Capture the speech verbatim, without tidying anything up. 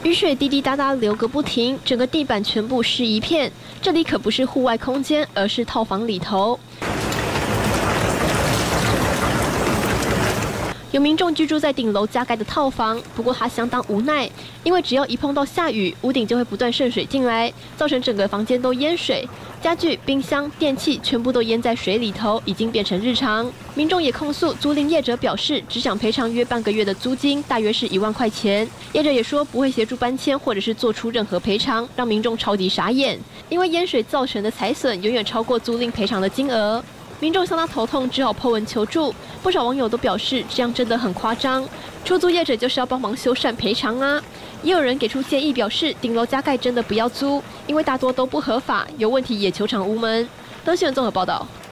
雨水滴滴答答流个不停，整个地板全部湿一片。这里可不是户外空间，而是套房里头。 有民众居住在顶楼加盖的套房，不过他相当无奈，因为只要一碰到下雨，屋顶就会不断渗水进来，造成整个房间都淹水，家具、冰箱、电器全部都淹在水里头，已经变成日常。民众也控诉租赁业者表示，只想赔偿约半个月的租金，大约是一万块钱。业者也说不会协助搬迁或者是做出任何赔偿，让民众超级傻眼，因为淹水造成的财损远远超过租赁赔偿的金额。 民众相当头痛，只好po文求助。不少网友都表示，这样真的很夸张。出租业者就是要帮忙修缮赔偿啊。也有人给出建议，表示顶楼加盖真的不要租，因为大多都不合法，有问题也求偿无门。登新闻综合报道。